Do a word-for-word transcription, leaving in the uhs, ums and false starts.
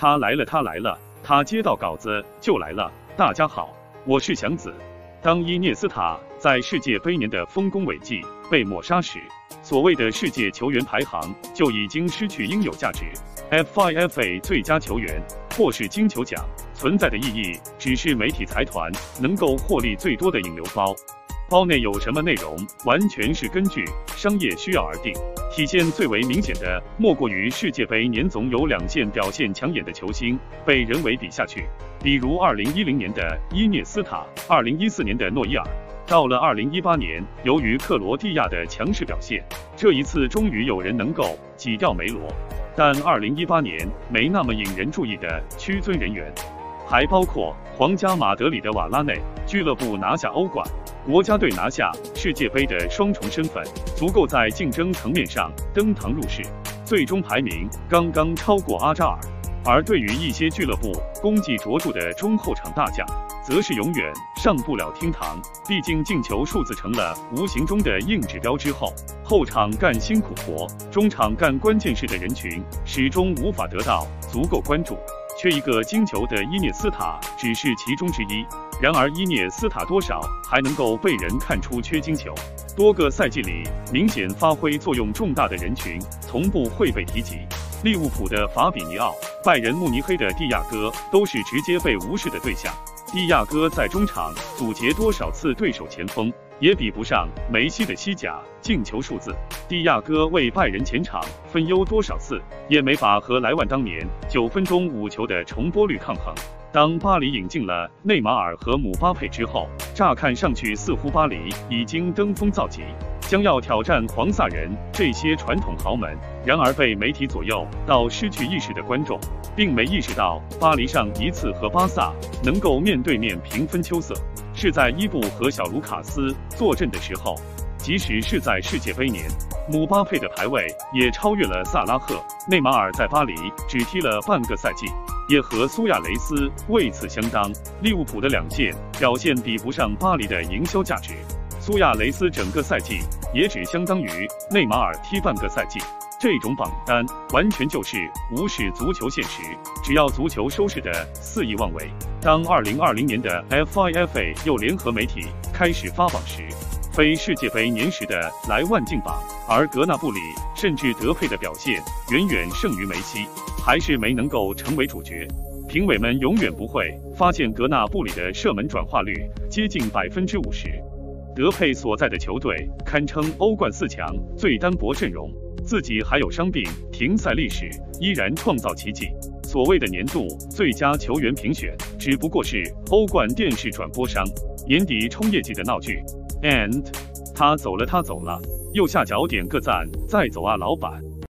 他来了，他来了，他接到稿子就来了。大家好，我是祥子。当伊涅斯塔在世界杯年的丰功伟绩被抹杀时，所谓的世界球员排行就已经失去应有价值。F I F A 最佳球员或是金球奖存在的意义，只是媒体财团能够获利最多的引流包。包内有什么内容，完全是根据商业需要而定。体现最为明显的，莫过于世界杯年总有两件表现抢眼的球星被人为比下去，比如二零一零年的伊涅斯塔，二零一四年的诺伊尔。到了二零一八年，由于克罗地亚的强势表现，这一次终于有人能够挤掉梅罗。但二零一八年没那么引人注意的屈尊人员，还包括皇家马德里的瓦拉内，俱乐部拿下欧冠，国家队拿下世界杯的双重身份，足够在竞争层面上登堂入室，最终排名刚刚超过阿扎尔。而对于一些俱乐部功绩卓著的中后场大将，则是永远上不了厅堂，毕竟进球数字成了无形中的硬指标之后，后场干辛苦活，中场干关键事的人群始终无法得到足够关注。缺一个金球的伊涅斯塔只是其中之一，然而伊涅斯塔多少还能够被人看出缺金球。多个赛季里明显发挥作用重大的人群从不会被提及，利物浦的法比尼奥，拜仁慕尼黑的蒂亚戈都是直接被无视的对象。蒂亚戈在中场阻截多少次对手前锋，也比不上梅西的西甲进球数字。蒂亚戈为拜仁前场分忧多少次，也没法和莱万当年九分钟五球的重播率抗衡。当巴黎引进了内马尔和姆巴佩之后，乍看上去似乎巴黎已经登峰造极，将要挑战黄萨人这些传统豪门。然而被媒体左右到失去意识的观众，并没意识到巴黎上一次和巴萨能够面对面平分秋色，是在伊布和小卢卡斯坐镇的时候。即使是在世界杯年，姆巴佩的排位也超越了萨拉赫。内马尔在巴黎只踢了半个赛季，也和苏亚雷斯位次相当。利物浦的两线表现比不上巴黎的营销价值，苏亚雷斯整个赛季也只相当于内马尔踢半个赛季。这种榜单完全就是无视足球现实，只要足球收视的肆意妄为。当二零二零年的 F I F A 又联合媒体开始发榜时，非世界杯年时的莱万进榜，而格纳布里甚至德佩的表现远远胜于梅西，还是没能够成为主角。评委们永远不会发现格纳布里的射门转化率接近百分之五十，德佩所在的球队堪称欧冠四强最单薄阵容，自己还有伤病停赛历史，依然创造奇迹。所谓的年度最佳球员评选，只不过是欧冠电视转播商年底冲业绩的闹剧。And 他走了，他走了，右下角点个赞，再走啊，老板。